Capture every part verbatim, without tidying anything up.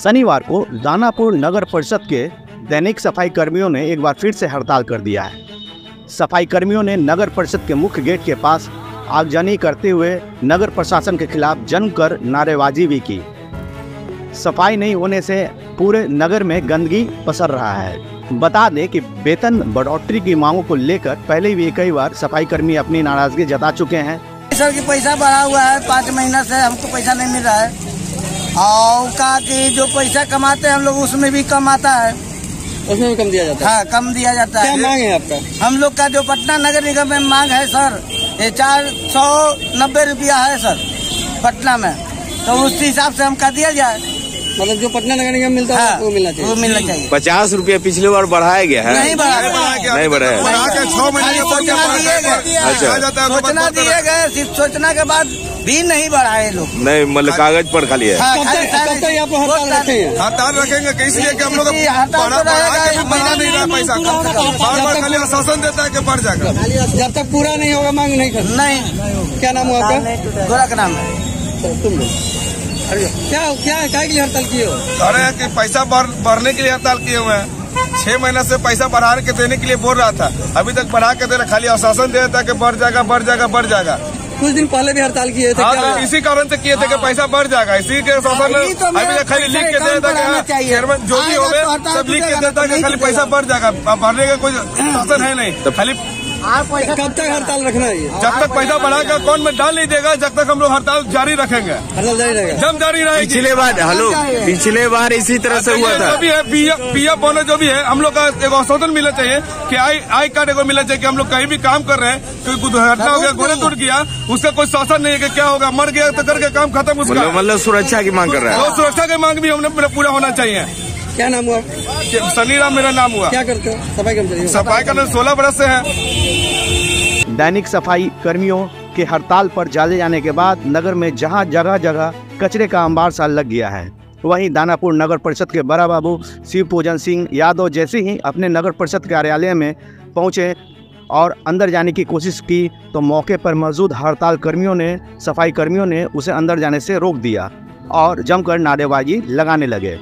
शनिवार को दानापुर नगर परिषद के दैनिक सफाई कर्मियों ने एक बार फिर से हड़ताल कर दिया है। सफाई कर्मियों ने नगर परिषद के मुख्य गेट के पास आगजनी करते हुए नगर प्रशासन के खिलाफ जमकर नारेबाजी भी की। सफाई नहीं होने से पूरे नगर में गंदगी पसर रहा है। बता दें कि वेतन बढ़ोतरी की मांगों को लेकर पहले भी कई बार सफाई कर्मी अपनी नाराजगी जता चुके हैं। सर की पैसा बढ़ा हुआ है, पाँच महीना से हमको पैसा नहीं मिल रहा है और कहा कि जो पैसा कमाते हैं हम लोग उसमें भी कम आता है, उसमें भी कम दिया जाता है। हाँ, कम दिया जाता है। क्या मांग है आपका? हम लोग का जो पटना नगर निगम में मांग है सर, ये चार सौ नब्बे रुपया है सर पटना में, तो उस हिसाब से हमका दिया जाए। मतलब जो पटना नगर निगम मिलता है वो मिलना चाहिए। वो मिलना चाहिए। पचास रुपया पिछले बार बढ़ाया गया है? नहीं बढ़ाया, नहीं बढ़ाया। अच्छा, सोचना दिए गए, सिर्फ सोचना के बाद भी नहीं बढ़ाए लोग। नहीं, मतलब कागज पर खाली है। कब तक आप हड़ताल रखेंगे? हड़ताल रखेंगे इसलिए कि हम लोग बढ़ा नहीं रहा पैसा, बार बार खाली आश्वासन देता है कि बढ़ जाएगा। जब तक पूरा नहीं होगा मांग नहीं कर। नहीं। क्या नाम हुआ आपका? गोरा का नाम है। तुम क्या क्या क्या के लिए हड़ताल किए हो? कह रहे हैं कि पैसा बढ़ने के लिए हड़ताल किए हुए हैं। छह महीना से पैसा बढ़ा के देने के लिए बोल रहा था, अभी तक बढ़ा के दे रहा, खाली आश्वासन दे रहा था कि बढ़ जाएगा बढ़ जाएगा बढ़ जाएगा। कुछ दिन पहले भी हड़ताल किए थे। हाँ, इसी कारण से किए थे कि पैसा बढ़ जाएगा, इसी के आश्वासन अभी तक खाली लिख के दे देता कि चेयरमैन जो भी हो सब लिख के देता कि खाली पैसा बढ़ जाएगा, बढ़ने का कोई शासन है नहीं। तो खाली कब तक हड़ताल रखना है? जब तक पैसा बढ़ाकर अकाउंट में डाल नहीं देगा, जब तक हम लोग हड़ताल जारी रखेंगे। हड़ताल जारी रहेगा, जम जारी रहेगी। पिछले बार हेलो पिछले बार इसी तरह से हुआ था। जो भी है पीएफ बोनस जो भी है, हम लोग का एक आश्वासन मिलना चाहिए कि आई आई कार्ड को मिलना चाहिए कि हम लोग कहीं भी काम कर रहे हैं, कोई दुर्घटना हो गया, गोले टूट गया, उसका कोई शासन नहीं है कि क्या होगा, मर गया तो करके काम खत्म। उसका मतलब सुरक्षा की मांग कर रहा है। सुरक्षा की मांग भी हमने पूरा होना चाहिए। क्या नाम हुआ? सनी राम मेरा नाम हुआ। क्या करते हो? सफाई कर्मचारी। सफाई कर्मचारी सोलह बरस से है। दैनिक सफाई कर्मियों के हड़ताल पर डाले जाने के बाद नगर में जहां जगह जगह कचरे का अंबार सा लग गया है, वहीं दानापुर नगर परिषद के बड़ा बाबू शिव पूजन सिंह यादव जैसे ही अपने नगर परिषद कार्यालय में पहुंचे और अंदर जाने की कोशिश की तो मौके पर मौजूद हड़ताल कर्मियों ने सफाई कर्मियों ने उसे अंदर जाने से रोक दिया और जमकर नारेबाजी लगाने लगे।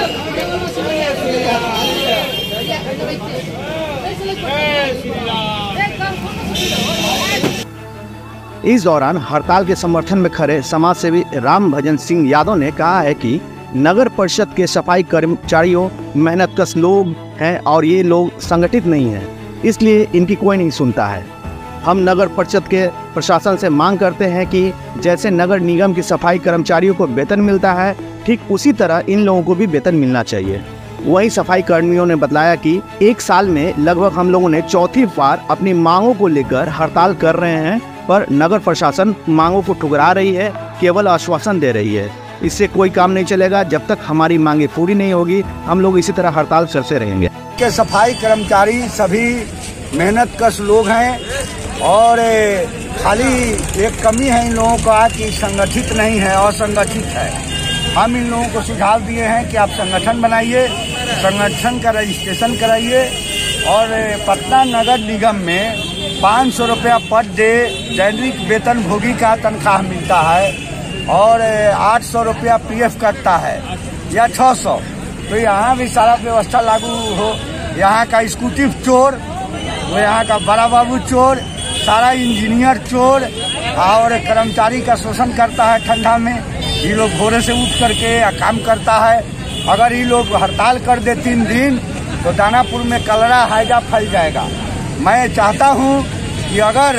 इस दौरान हड़ताल के समर्थन में खड़े समाज सेवी राम भजन सिंह यादव ने कहा है कि नगर परिषद के सफाई कर्मचारियों मेहनतकश लोग हैं और ये लोग संगठित नहीं हैं, इसलिए इनकी कोई नहीं सुनता है। हम नगर परिषद के प्रशासन से मांग करते हैं कि जैसे नगर निगम की सफाई कर्मचारियों को वेतन मिलता है, ठीक उसी तरह इन लोगों को भी वेतन मिलना चाहिए। वहीं सफाई कर्मियों ने बताया कि एक साल में लगभग हम लोगों ने चौथी बार अपनी मांगों को लेकर हड़ताल कर रहे हैं, पर नगर प्रशासन मांगों को ठुकरा रही है, केवल आश्वासन दे रही है। इससे कोई काम नहीं चलेगा। जब तक हमारी मांगे पूरी नहीं होगी हम लोग इसी तरह हड़ताल करते रहेंगे। के सफाई कर्मचारी सभी मेहनतकश लोग हैं और खाली एक कमी है इन लोगों का कि संगठित नहीं है, असंगठित है। हम इन लोगों को सुझाव दिए हैं कि आप संगठन बनाइए, संगठन का रजिस्ट्रेशन कराइए और पटना नगर निगम में पाँच सौ रुपया पर डे दैनिक वेतन भोगी का तनख्वाह मिलता है और आठ सौ रुपया पीएफ कटता है या छः सौ। तो यहाँ भी सारा व्यवस्था लागू हो। यहाँ का स्कूटी चोर, वो यहाँ का बड़ा बाबू चोर, सारा इंजीनियर चोर और कर्मचारी का शोषण करता है। ठंडा में ये लोग भोरे से उठ करके काम करता है। अगर ये लोग हड़ताल कर दे तीन दिन तो दानापुर में कलरा हैजा फैल जाएगा। मैं चाहता हूं कि अगर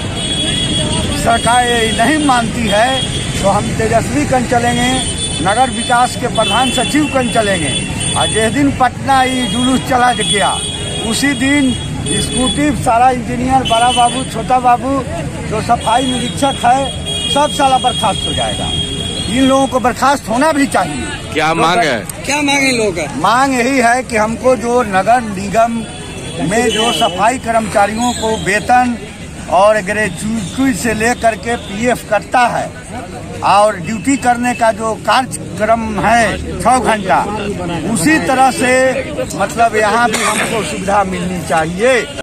सरकार नहीं मानती है तो हम तेजस्वी कन चलेंगे, नगर विकास के प्रधान सचिव कन चलेंगे और जिस दिन पटना ये जुलूस चला गया उसी दिन स्कूटी सारा इंजीनियर बड़ा बाबू छोटा बाबू जो सफाई निरीक्षक है सब साला बर्खास्त हो जाएगा। इन लोगों को बर्खास्त होना भी चाहिए। क्या मांग है? क्या मांग है लोगों का? मांग यही है कि हमको जो नगर निगम में जो सफाई कर्मचारियों को वेतन और ग्रेजुएट से लेकर के पीएफ कटता है और ड्यूटी करने का जो कार्यक्रम है छः घंटा, उसी तरह से मतलब यहाँ भी हमको सुविधा मिलनी चाहिए।